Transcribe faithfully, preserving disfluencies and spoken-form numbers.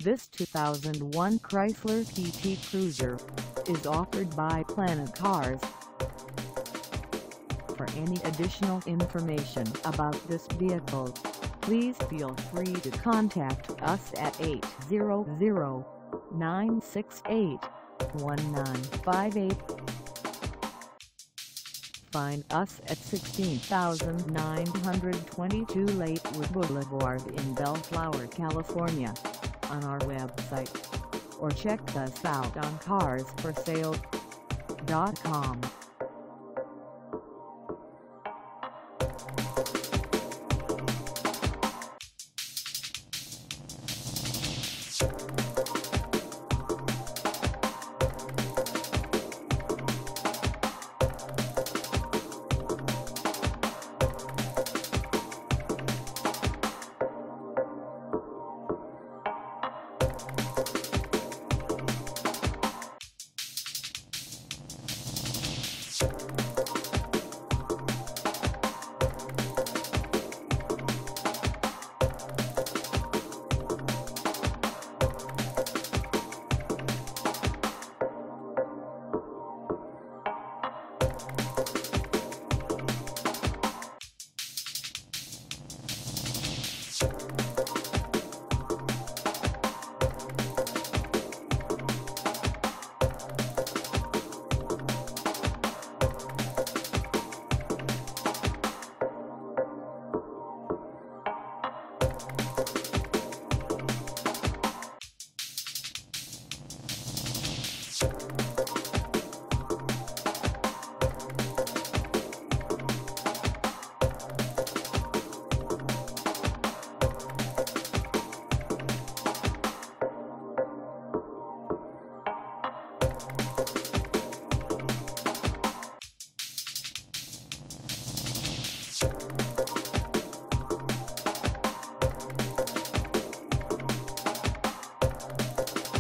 This two thousand one Chrysler P T Cruiser is offered by Planet Cars. For any additional information about this vehicle, please feel free to contact us at eight hundred, nine six eight, one nine five eight. Find us at sixteen thousand nine hundred twenty-two Lakewood Boulevard in Bellflower, California, on our website, or check us out on cars for sale dot com. You